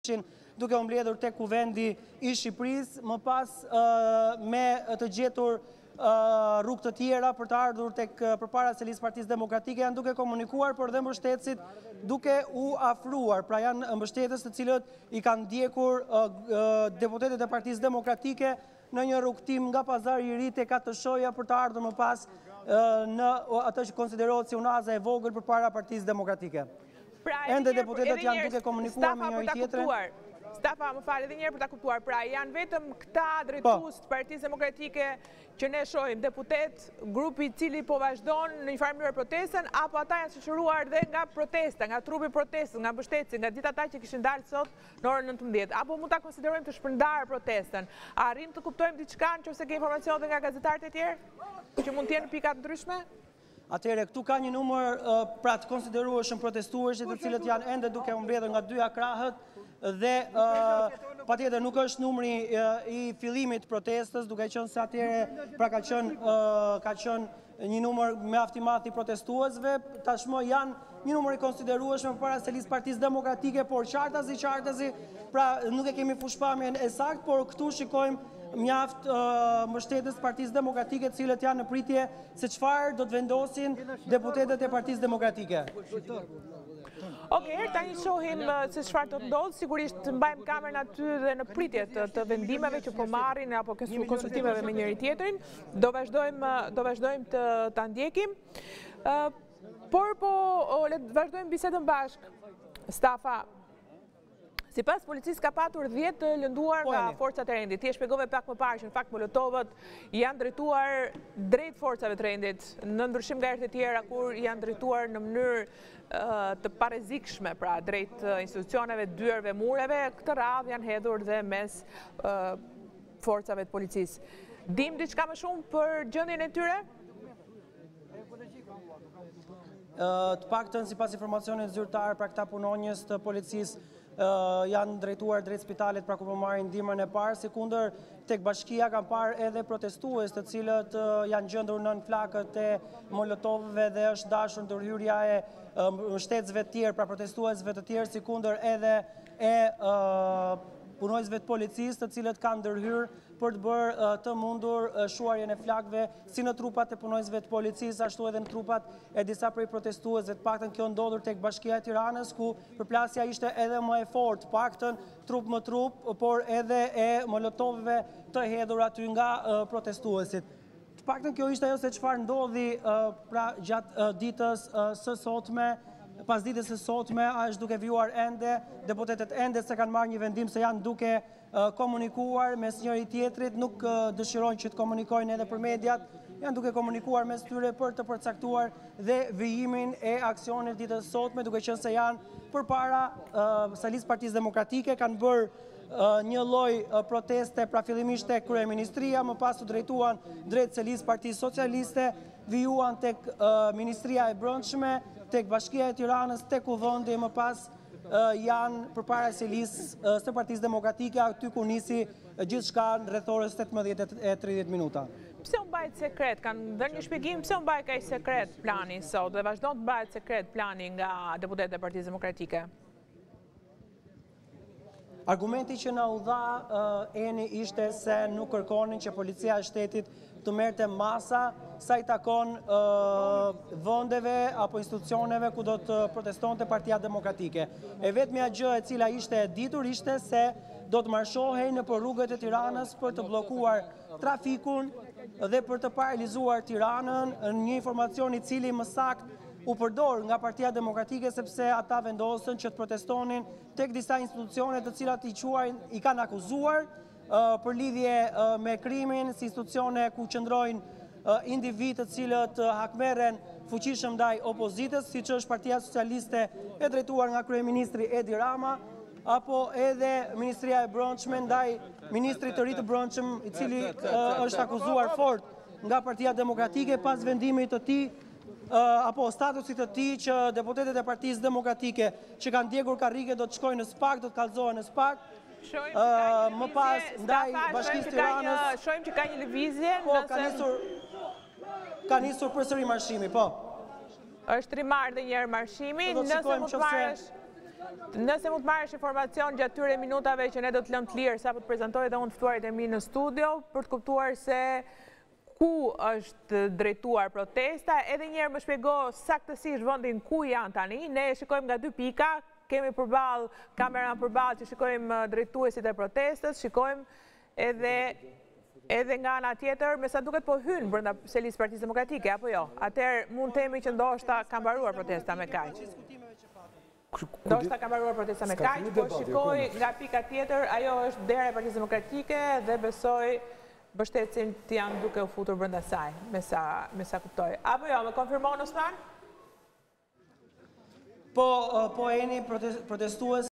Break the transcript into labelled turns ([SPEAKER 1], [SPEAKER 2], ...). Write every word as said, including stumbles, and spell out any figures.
[SPEAKER 1] duke u mbledhur tek kuvendi i Shqipërisë, më pas me të gjetur rrugë të tjera për të ardhur tek përpara se listë Partisë Demokratike, janë duke komunikuar, por dhe mbështetësit duke u afruar. Pra janë mbështetës të cilët i kanë ndjekur deputetët e Partisë Demokratike në një rrugtim nga Pazari i Ri tek atë shoja për të ardhur më pas në atë që konsiderohet si unaza e vogël përpara Partisë Demokratike. Ende deputetët janë duke komunikuar me njëri tjetrin.
[SPEAKER 2] Stafa, më falë edhe njerë për ta kuptuar, pra janë vetëm këta drejtues të Partisë Demokratike që ne shohim, deputet, grupi cili po vazhdon në një farë mënyrë protestën, apo ata janë shoqëruar dhe nga protesta, nga trupi protestës, nga mbështetësi, nga gjithë ata që kishin dalë sot në orën nëntëmbëdhjetë, apo mund ta konsiderojmë të shpërndarë protestën? A arrim të kuptojmë diçka nëse ke informacion dhe nga gazetarët e tjerë, që mund të jenë pika të ndryshme?
[SPEAKER 1] Atëherë, këtu ka një numër pra të konsiderueshëm protestuesit të cilët janë ende duke u mbledhur nga dyja krahët dhe patjetër nuk është numri i fillimit të protestës, duke qenë se atëherë pra ka qenë ka qenë një numër mjaft i madh i protestuesve, tashmë janë një numër i konsiderueshëm përpara se listë Partisë Demokratike, por qartazi qartazi, pra nuk e kemi fushpamjen e saktë, por këtu shikojmë mjaft mbështetës Partisë Demokratike të cilët janë në pritje se çfarë do të vendosin deputetët e Partisë Demokratike.
[SPEAKER 2] Okej, herë tani shohim se çfarë do të ndodhë, sigurisht mbajmë kamerën aty dhe në pritje të vendimeve që po marrin apo konsultimeve me njëri tjetrin, do vazhdojmë do vazhdojmë të ta ndjekim. Por po le të vazhdojmë bisedën bashkë. Stafa, sipas policisë ka patur dhjetë të lënduar nga forcat e rendit. Ti e shpjegove pak më parë që në fakt molotovët janë drejtuar drejt forcave të rendit, në ndryshim nga herët e tjera kur janë drejtuar në mënyrë të parezikshme, pra drejt institucioneve, dyerve, mureve, këtë radhë janë hedhur dhe mes forcave të policisë. Dim diçka më shumë për gjendjen e tyre?
[SPEAKER 1] Të paktën sipas informacionit zyrtar, pra këta punonjës të policisë janë drejtuar drejt spitalit pra ku po marrin ndihmën e parë, si kundër tek bashkia kanë parë edhe protestues të cilët janë gjendur nën flakët e molotovëve dhe është dashur ndërhyrja e mbështetësve të tjerë, pra protestuesve të tjerë, si kundër edhe e punojësve të policisë të cilët kanë ndërhyrë për të bërë të mundur shuarjen e flakëve si në trupat e punojësve të policisë, ashtu edhe në trupat e disa prej protestuesve. Të paktën kjo ndodhur tek Bashkia e Tiranës, ku përplasja ishte edhe më e fortë, të paktën trup më trup, por edhe e molotovëve të hedhur aty nga protestuesit. Të paktën kjo ishte ajo se çfarë ndodhi pra gjatë ditës së sotme. Pas ditës së sotme është duke vjuar ende, deputetët ende se kanë marrë një vendim se janë duke komunikuar mes njëri tjetrit, nuk dëshirojnë që të komunikojnë edhe për mediat, janë duke komunikuar mes tyre për të përcaktuar dhe vijimin e aksionit ditës së sotme, duke qenë se janë përpara se listë Partisë Demokratike kanë bërë një lloj proteste pra fillimisht tek kryeministria, më pas u drejtuan drejt se listë Partisë Socialiste, vijuan tek Ministria e Brendshme, tek Bashkia e Tiranës, tek Kuvendi, më pas janë përpara se listës së Partisë Demokratike, aty ku nisi gjithçka rreth orës tetëmbëdhjetë e tridhjetë minuta.
[SPEAKER 2] Pse u mbajt sekret? Kanë dhënë një shpjegim pse u mbajt kaq sekret plani sot dhe vazhdon të mbajt sekret plani nga deputetët e Partisë Demokratike?
[SPEAKER 1] Argumenti që na u dha Eni ishte se nuk kërkonin që policia e shtetit të merrte masa sa i takon vendeve apo institucioneve ku do të protestonte Partia Demokratike. E vetmja gjë e cila ishte e ditur ishte se do të marshohej nëpër rrugët e Tiranës për të bllokuar trafikun dhe për të paralizuar Tiranën, një informacion i cili më saktë u përdor nga Partia Demokratike sepse ata vendosën që të protestonin tek disa institucione të cilat i quajnë i kanë akuzuar për lidhje me krimin, si institucione ku qëndrojnë individ të cilët hakmerren fuqishëm ndaj opozitës, siç është Partia Socialiste e drejtuar nga kryeministri Edi Rama, apo edhe Ministria e Brendshme ndaj ministrit të ri të brendshëm, i cili është akuzuar fort nga Partia Demokratike pas vendimit të tij apo statusit të tij që deputetët e Partisë Demokratike që kanë ndjekur karrige do të shkojnë në SPAK, do të kallëzohen në SPAK. Më pas ndaj Bashkisë Tiranës.
[SPEAKER 2] Shohim që ka një lëvizje.
[SPEAKER 1] Po, ka nisur ka nisur përsëri marshimi, po.
[SPEAKER 2] Është rimar dhe njerë marshimi, nëse mund të marrësh Nëse mund të marrësh informacion gjatë tyre minutave që ne do të lëmë të lirë sa po të prezantoj dhe unë ftuarit e mi në studio për të kuptuar se ku është drejtuar protesta, edhe njerë më shpjego saktësisht vendin ku janë tani, ne shikojmë nga dy pika, kemi përballë, kameran përballë që shikojmë drejtuesit e protestës, shikojmë edhe edhe nga ana tjetër, me sa duket po hynë brenda selisë Partisë Demokratike, apo jo? Atëherë mund të themi që ndoshta ka mbaruar protesta me kaq. Ndoshta ka mbaruar protesta me kaq, po shikoj nga pika tjetër, ajo është dera e Partisë Demokratike dhe besoj mbështetësin të janë duke u futur brenda saj, me sa me sa kuptoj. Apo jo, më konfirmon Osman?
[SPEAKER 1] Po, po Eni protestues